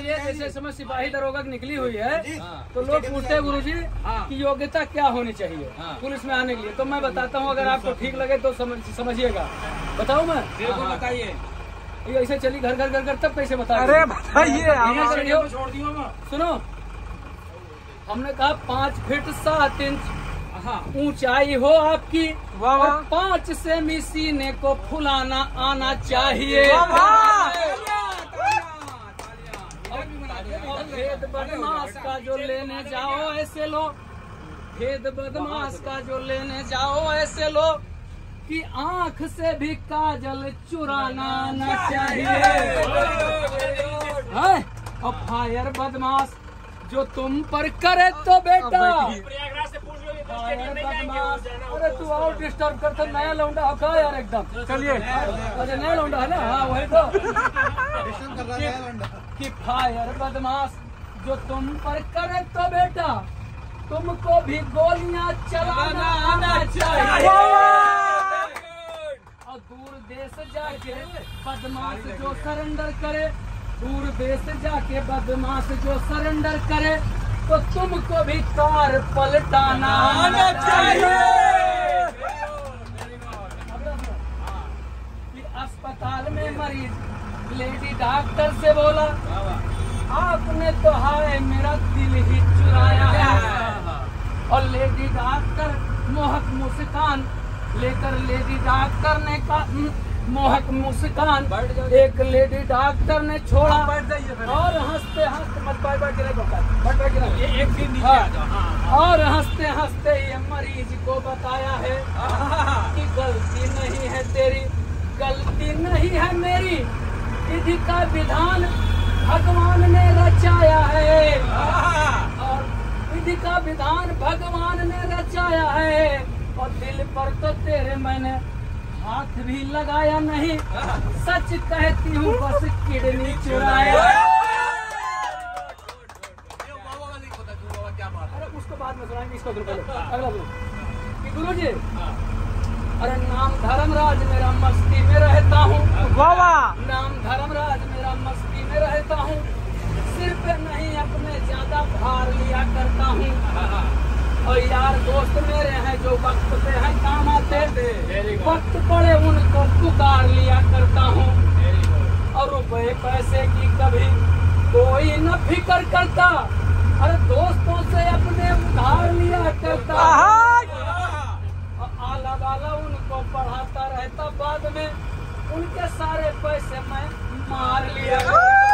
इसीलिए जैसे समय सिपाही दरोगा की निकली हुई है तो लोग पूछते हैं गुरुजी कि योग्यता क्या होनी चाहिए पुलिस में आने के लिए। तो मैं बताता हूँ, अगर आपको ठीक लगे तो समझिएगा। बताऊँ मैं? बताइए। ये ऐसे चली घर घर घर घर तब कैसे बता? अरे बताइए। सुनो, हमने कहा 5 फीट 7 इंच ऊंचाई हो आपकी और 5 सेमी सीने को फुलाना आना चाहिए। भेद बदमाश का जो लेने जाओ ऐसे लो, भेद बदमाश का जो लेने जाओ ऐसे लो कि आंख से भी काजल चुराना आना चाहिए। और फायर बदमाश जो तुम पर करे तो बेटा, अरे तू और डिस्टर्ब करते, नया लौंडा हो का यार एकदम। चलिए, अरे नया लौंडा है ना? हाँ वही तो कि फायर बदमाश जो तुम पर करे तो बेटा तुमको भी गोलियां चलाना आना चाहिए। और दूर देश जाके बदमाश जो सरेंडर करे, दूर देश जाके बदमाश जो सरेंडर करे तो तुमको भी कार पलटाना आना चाहिए। अस्पताल में मरीज लेडी डॉक्टर से बोला, आपने तो हाय मेरा दिल ही चुराया है। और लेडी डॉक्टर मोहक मुस्कान लेकर लेडी डॉक्टर ने कहा, मोहक मुस्कान एक लेडी डॉक्टर ने छोड़ा और हंसते हंसते और हंसते हंसते ये मरीज को बताया है कि गलती नहीं है तेरी, गलती नहीं है मेरी, विधि का विधान भगवान ने रचाया है। और विधि का विधान भगवान ने रचाया है। और दिल पर तो तेरे मैंने हाथ भी लगाया नहीं, सच कहती हूँ बस किडनी चुराया। अरे उसको बाद में सुनाएंगे, इसको अगला गुरु जी। अरे नाम धर्मराज मेरा मस्ती में रहता हूँ, नाम धर्मराज मेरा मस्ती में रहता हूँ, सिर पे नहीं अपने ज्यादा भार लिया करता हूँ। और यार दोस्त मेरे हैं जो वक्त पे हैं काम आते, वक्त पड़े उनको पुकार लिया करता हूँ। और रुपए पैसे की कभी कोई न फिक्र करता, अरे दोस्तों से अपने उधार लिया करता। और आला वाला उनको पढ़ाता रहता, बाद में उनके सारे पैसे मैं मार लिया।